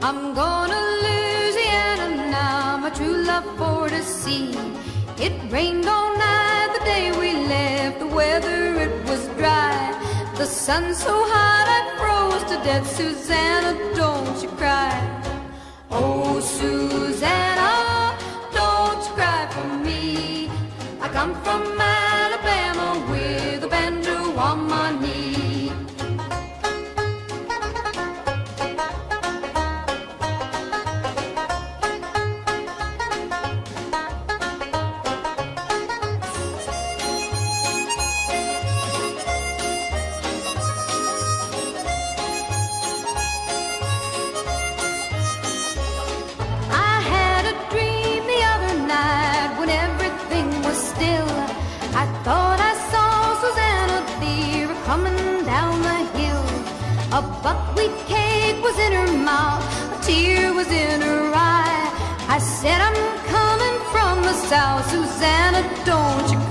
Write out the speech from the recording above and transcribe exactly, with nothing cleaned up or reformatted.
I'm going to Louisiana now, my true love for to see. It rained all night the day we left, the weather it was dry. The sun so hot I froze to death. Susanna, don't you cry. Oh, Susanna, don't you cry for me. I come from Alabama with a banjo on my knee. I thought I saw Suzanna dear coming down the hill. A buckwheat cake was in her mouth, a tear was in her eye. I said, I'm coming from the south, Susanna, don't you